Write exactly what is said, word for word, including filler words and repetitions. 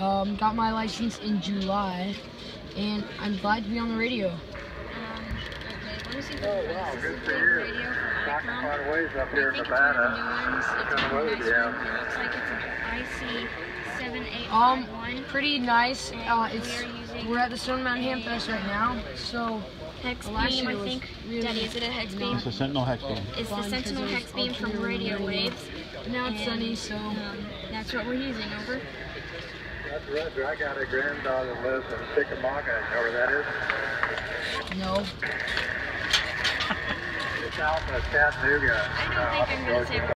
Um, got my license in July, and I'm glad to be on the radio. Um, okay, let me see if Oh, this wow, is good the for you. radio from Knocking Icom. quite a ways up I here in think it's one of the Nevada. new ones. It's Kind of a road, nice yeah. one. It looks like it's an I C seven eight Um, five one. pretty nice. Uh, And it's we are using we're at the Stone Mountain Hamfest right now, so last Hexbeam, year I was think. really Daddy, is it a Hexbeam? It's a Sentinel Hexbeam. It's the fun 'cause Sentinel it was Hexbeam from ultra RadioWavz. now it's And, sunny, so Um, that's what we're using, over. That's Roger. I got a granddaughter that lives in Chickamauga. You know where that is? no. It's out in Chattanooga. I don't think I'm going to say